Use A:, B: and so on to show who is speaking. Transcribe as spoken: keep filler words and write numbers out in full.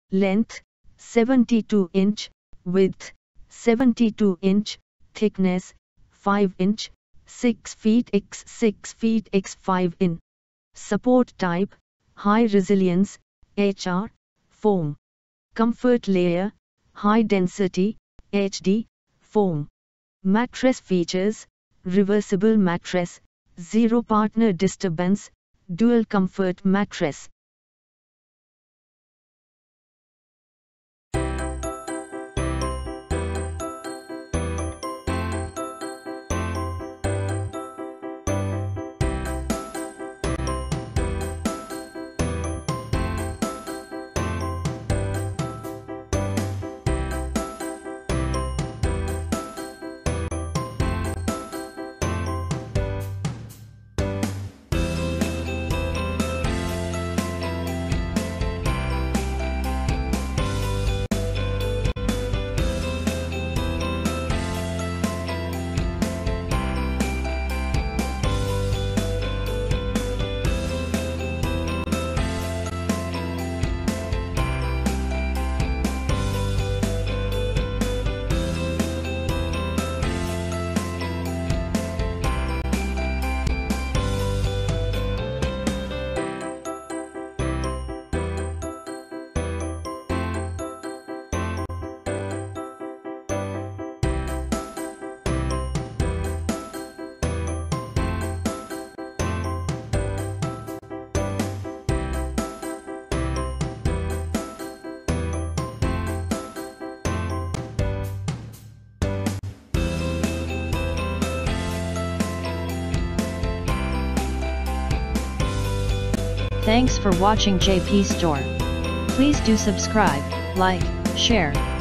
A: length seventy-two inch, width seventy-two inch, thickness five inch, six feet by six feet by five in. Support type, high resilience, H R, foam. Comfort layer, high density, H D, foam. Mattress features, reversible mattress, zero partner disturbance, dual comfort mattress.
B: Thanks for watching J P Store. Please do subscribe, like, share,